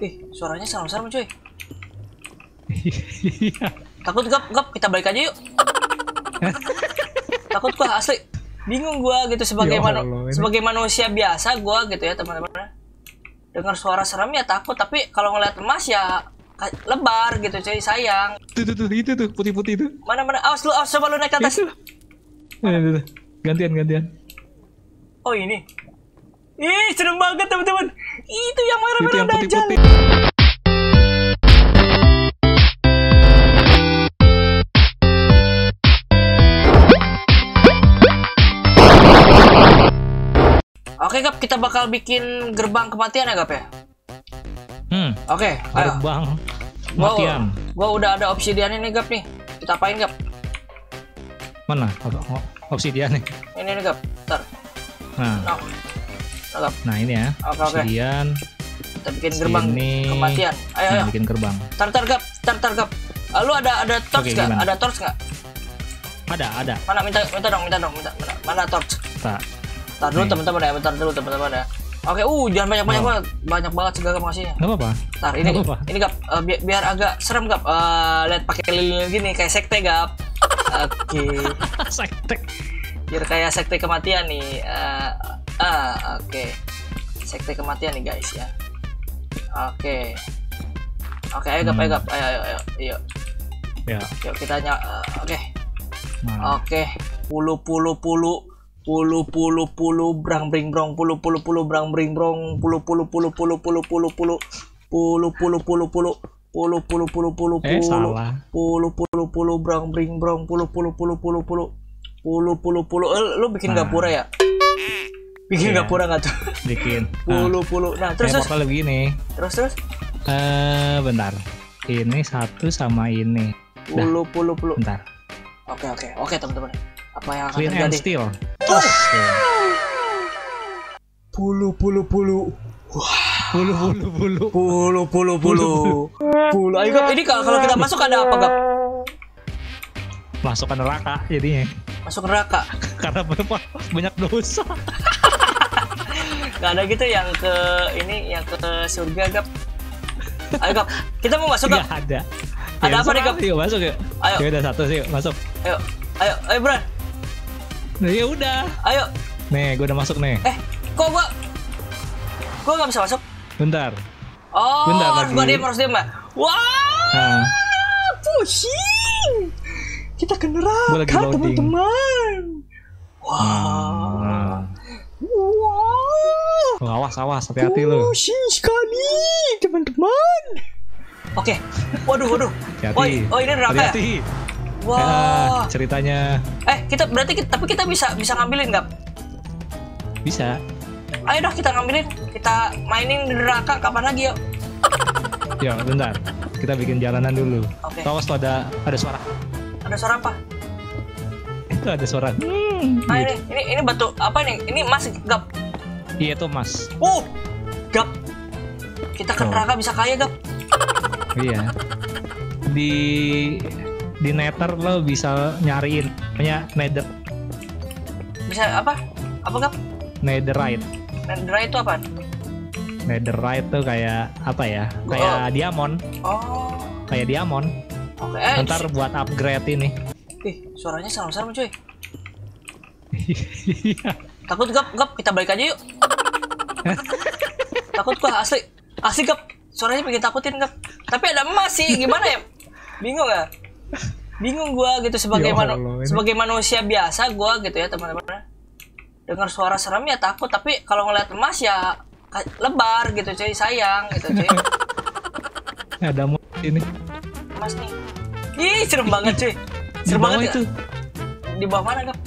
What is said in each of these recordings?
Suaranya serem-serem cuy. Iya. Takut gap, kita balik aja yuk. Takut gua asli. Bingung gua gitu sebagai sebagai manusia biasa gua gitu ya teman-teman. Dengar suara serem ya takut, tapi kalau ngeliat emas ya lebar gitu cuy, sayang. Tuh itu tuh putih-putih itu. Mana awas coba lu naik ke atas. Gantian. Oh ini. Ih, serem banget teman-teman. Itu yang merah-merah Dajjal. Putih-putih. Oke Gap, kita bakal bikin gerbang kematian ya Gap ya? Oke, ayo. Gerbang kematian. Gua udah ada obsidian ini Gap nih. Kita apain Gap? Mana obsidian nih? Ini nih Gap, ntar. Nah ini ya, Oke. obsidian. Kita bikin gerbang kematian. Ayo. Bikin gerbang. Tar Gap. Lu ada torch nggak? Ada torch nggak? Ada. Mana minta dong. Mana torch? Bentar dulu teman-teman ya. Oke, jangan banyak banget segala masihnya. Nggak apa-apa. Ntar ini Gap, biar agak serem Gap. Lihat pakai lilin gini kayak sekte Gap. Oke. Sekte. Biar kayak sekte kematian nih. Oke. Sekte kematian nih guys ya. Oke, ayo Gap, ayo. Ya. Yuk kita oke. Nah. Oke, pulu brang bring brong pulu brang bring brong pulu Salah. pulu brang bring brong pulu lu bikin gapura ya? Bikin gapura nggak tuh? Bikin pulu. Nah terus kalau begini. Terus Bentar. Ini satu sama ini. Pulu. Bentar. Oke teman-teman. Apa yang akan Clean and terjadi? steel. Pulu. Ayo Gap, ini kalau kita masuk ada apa Gap? Masuk ke neraka jadinya. Masuk neraka. Karena banyak dosa. Gak ada gitu yang ke surga Gap. Ayo Gap, kita mau masuk Gap. Gak ada. Ada apa nih Gap? Yuk masuk yuk. Ayo. Ya udah satu sih, masuk. Ayo Bro. Nah, ya udah. Ayo. Nih, gue udah masuk nih. Kok gua nggak bisa masuk? Bentar. Oh, Bentar harus diem ya. Wah, pusing. Kita ke neraka teman-teman. Wah. Awas, hati-hati lu. Pusing sekali teman-teman. Oke. Waduh. Hati-hati. Oh, ini neraka ya? Wah. Ceritanya. Tapi kita bisa ngambilin Gap? Bisa. Ayo dah kita ngambilin, kita mainin di neraka kapan lagi yuk? Ya bentar, kita bikin jalanan dulu. Oke. Awas tuh ada suara. Ada suara apa? Itu ada suara. Ini batu apa nih? Ini emas Gap? Iya itu emas. Gap. Kita ke neraka bisa kaya Gap? Iya. Di nether lo bisa nyariin punya nether. Bisa apa? Apa Gap? Netherite. Netherite itu apa? Netherite tuh kayak apa ya? Kayak diamond. Oh. Kayak diamond. Oke. Ntar buat upgrade ini. Suaranya serem-serem cuy. Iya. Takut Gap, kita balik aja yuk. Takut gua asli Gap. Suaranya bikin takutin Gap. Tapi ada emas sih, gimana ya? Bingung ya? Bingung gua gitu sebagai manusia biasa gua gitu ya teman-teman. Dengar suara serem ya takut, tapi kalau ngeliat emas ya lebar gitu cuy, sayang gitu cuy. Ada ini. Emas nih. Ih, serem banget cuy. Serem banget itu. Di bawah mana Gap?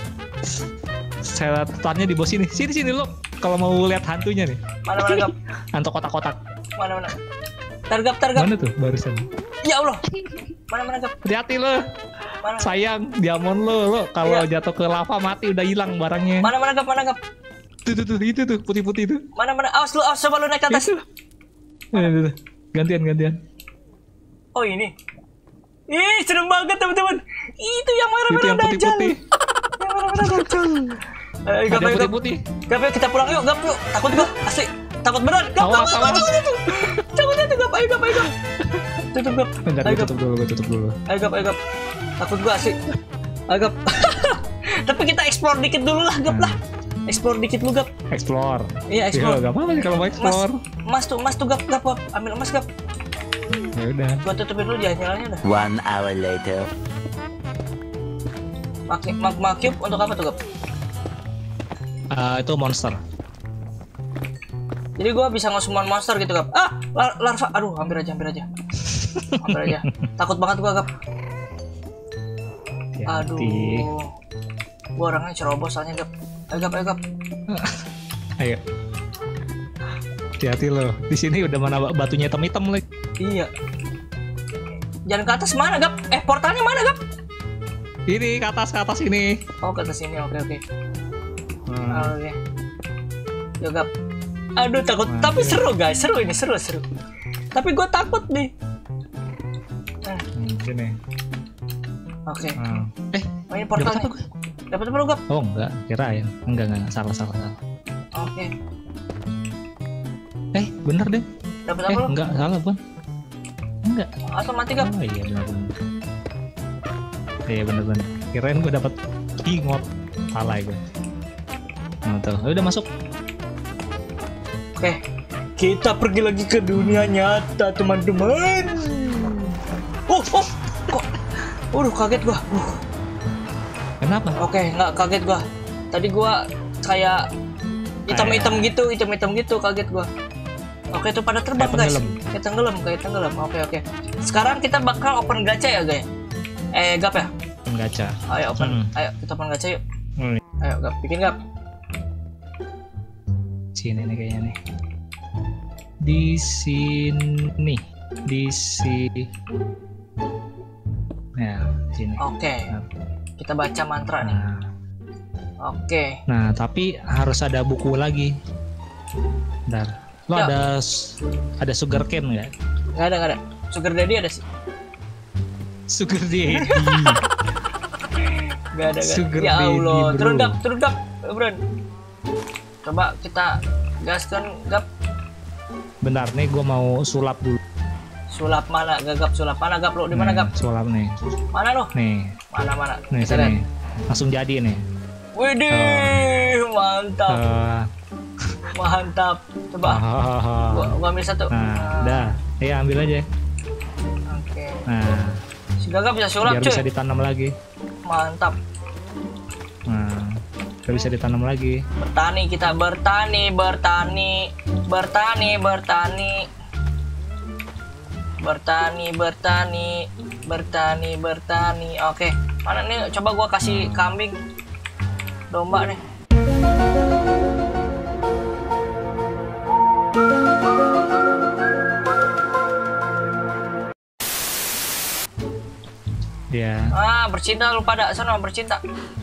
Saya letaknya di bawah sini. Sini lo. Kalau mau lihat hantunya nih. Mana Gap? Hantu kotak-kotak. Mana? Targap. Mana tuh barusan? Ya Allah. Mana Gap? Hati-hati lo. Mana? Sayang, diamond lo kalau jatuh ke lava mati udah hilang barangnya. Mana Gap? Tuh itu tuh putih-putih itu. Mana? Awas coba lu naik ke atas. Tuh. Gantian. Oh ini. Ih, serem banget teman-teman. Itu yang merah-merah Dajjal. Yang merah-merah Dajjal. Ayo Gap, putih-putih. Gap, kita pulang yuk Gap yuk. Takut gua, asli. Takut beneran. Gap, awas. Jangan tutup gap. Bentar, Ayo, gue tutup dulu. Ayo gap. Takut gua sih. Ayo gap. Tapi kita explore dikit dulu lah gap lah. Explore dikit lu gap. Explore. Iya explore. Gak apa-apa sih kalau mau explore. Mas tuh gap. Ambil emas gap. Ya udah. Gua tutupin dulu jalan-jalannya dah. 1 hour later. Magma cube untuk apa tuh gap? Itu monster. Jadi gua bisa ngesummon monster gitu gap. Larva. Aduh, hampir aja. Takut banget gua gap. Aduh. Gua orangnya ceroboh soalnya gap. Ayo gap. Ayo. Hati-hati lo. Di sini udah mana batunya hitam-hitam lagi. Iya. Jangan ke atas mana gap? Portalnya mana gap? Ini ke atas ini. Oh ke atas ini. Oke. Oke. Yo gap. Aduh takut. Tapi seru guys. Seru. Tapi gue takut nih. Sini. Oke. Ini Dapat portalnya. apa gue? Dapat apa lu gap? Oh enggak, kirain. Enggak. Salah. Oke. Bener deh. Dapat apa lu? Enggak, salah pun. Enggak. Asal mati gap. Oh iya benar. Iya bener. Kirain gue dapat ingot. Salah gue. Nah tuh, udah masuk. Oke. Kita pergi lagi ke dunia nyata teman-teman. Kok? Kaget gua. Kenapa? Oke, nggak kaget gua. Tadi gua kayak hitam-hitam gitu, kaget gua. Oke, itu pada terbang guys. Kayak tenggelam. Oke. Sekarang kita bakal open gacha ya, guys. Gap ya? Open gacha. Ayo open. Ayo kita open gacha yuk. Ayo, Gap, bikin Gap. Sini nih kayaknya nih. Di sini. Ya, di sini. Oke. Kita baca mantra nih. Oke. Nah, tapi harus ada buku lagi. Bentar. Lo ada sugar cane nggak? Nggak ada. Sugar daddy ada sih. Sugar daddy. Nggak ada. Sugar ya Allah. daddy, Turun Gap, bro. Coba kita gaskan Gap. Bentar nih, gue mau sulap dulu. Sulap mana? Gap, sulap mana Gap? Lo di mana Gap? Sulap nih. Mana lo? Nih. Mana? Nih sini. Langsung jadi nih. Widih, mantap. Mantap. Coba. Gua ambil satu. Nah, udah. Ya ambil aja. Oke. Nah, si Gagap bisa sulap biar cuy. bisa ditanam lagi. Mantap. Nah, biar bisa ditanam lagi. Bertani kita, bertani. Oke. Mana nih? Coba gua kasih kambing. Domba nih. Ya. Bercinta lu pada sana bercinta.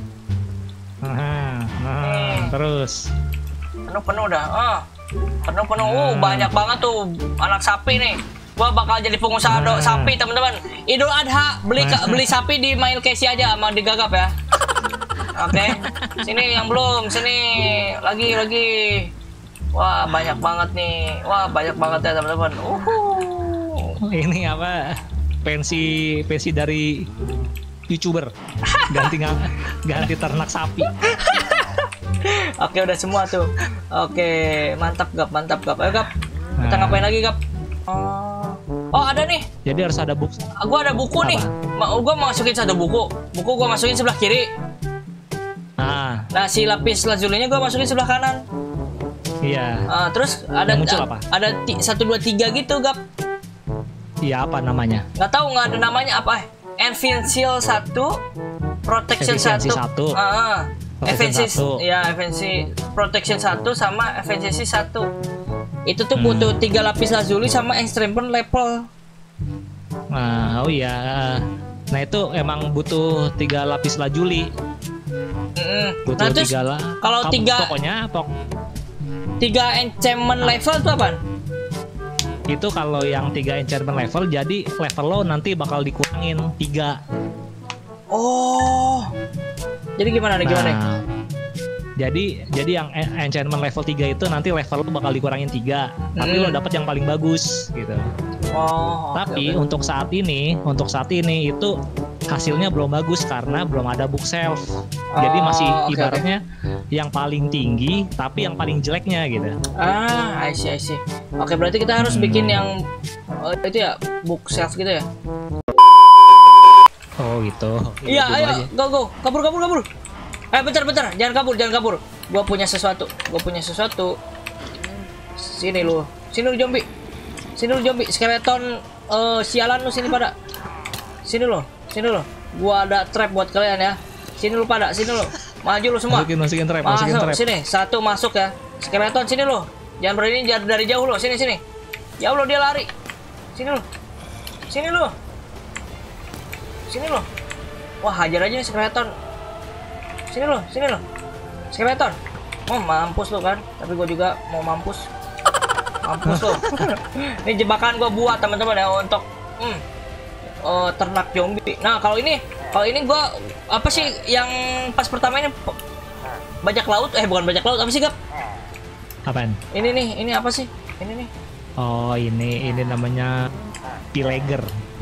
Terus. Penuh dah. Penuh. Banyak banget tuh anak sapi nih. Gua bakal jadi pengusaha sapi teman-teman. Idul Adha beli sapi di Mail Casey aja sama di Gagap ya. Oke. Sini yang belum, sini lagi. Wah, banyak banget nih. Wah, banyak banget ya teman-teman. Ini apa? Pensi dari YouTuber. Ganti ternak sapi. Oke, udah semua tuh. Oke, mantap Gap. Ayo Gap. Kita ngapain lagi Gap? Oh, ada nih. Jadi harus ada buku. Gua ada buku nih. Gua masukin satu buku. Gua masukin sebelah kiri. Nah, si lapis lazulinya gua masukin sebelah kanan. Iya. Terus ada muncul apa? Ada 1 2 3 gitu, Gap. Iya, apa namanya? Nggak tahu, nggak ada namanya apa. Invincible 1, Protection 1. Efficiency Protection 1 sama Efficiency 1. Itu tuh butuh 3 lapis lazuli sama Extreme level. Oh iya. Nah, itu emang butuh 3 lapis lazuli. Butuh terus 3 kalau 3 pokoknya 3 enchantment level tuh apa? Itu kalau yang 3 enchantment level, jadi level lo nanti bakal dikurangin 3. Oh. Jadi gimana nih? Jadi yang enchantment level 3 itu nanti level lu bakal dikurangin 3, tapi lo dapet yang paling bagus gitu. Tapi untuk saat ini itu hasilnya belum bagus karena belum ada book shelf. Jadi masih ibaratnya yang paling tinggi tapi yang paling jeleknya gitu. I see. Oke, berarti kita harus bikin yang itu ya, book shelf gitu ya. Oh gitu. Iya, ayo, go. Kabur. Bentar, jangan kabur. Gua punya sesuatu. Sini lu zombie. Skeleton sialan lu sini pada. Sini lu. Gua ada trap buat kalian ya. Sini lu pada, Maju lu semua. Masukin trap. Sini, satu masuk ya. Skeleton sini lu. Jangan berani dari jauh lu. Sini. Ya Allah, dia lari. Sini lu. Wah, hajar aja nih skeleton. Sini lo. Skeleton. Oh, mampus lo kan. Tapi gue juga mau mampus. Mampus lo. Ini jebakan gue buat teman-teman ya untuk ternak zombie. Nah, kalau ini gue apa sih yang pas pertama ini bajak laut? Bukan bajak laut, apa sih, Gap? Apaan? Ini apa sih? Ini nih. Oh, ini namanya pillager.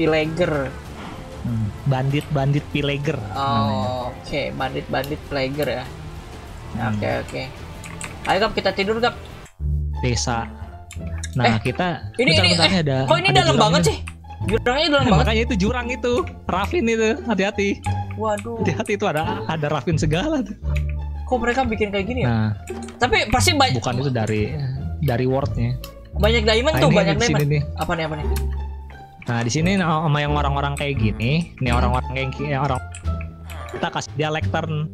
Bandit pillager. Oke, bandit pillager ya. Oke. Ayo, Gap, kita tidur, Gap. Desa. Nah, kita ini ada. Kok ini ada dalam banget sih? Jurangnya dalam banget. Makanya itu jurang itu, Raffin itu, hati-hati. Waduh. Hati-hati itu ada Raffin segala tuh. Kok mereka bikin kayak gini ya? Nah, tapi pasti banyak. Bukan itu dari wordnya. Banyak diamond tuh, banyak diamond. Nih. Apa nih? Nah, di sini sama yang orang-orang kayak gini, nih orang-orang kayak orang kita kasih dia lectern.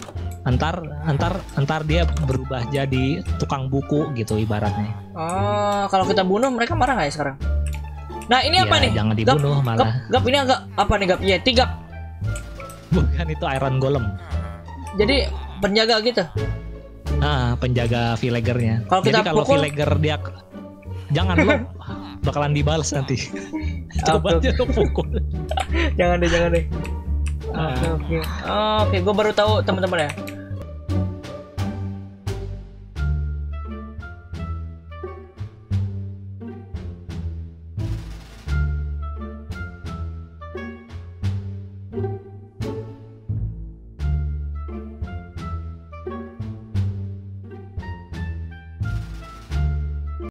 Entar dia berubah jadi tukang buku gitu ibaratnya. Kalau kita bunuh mereka marah nggak ya sekarang? Nah, ini apa nih? Jangan dibunuh malah. Gap, ini agak apa nih, Gap? Iya, Gap. Bukan, itu Iron Golem. Jadi penjaga gitu. Penjaga villagernya. Jadi kalau villager dia jangan lo bakalan dibalas nanti. Coba aja lo pukul. Jangan deh. Oke, gue baru tahu teman-teman ya.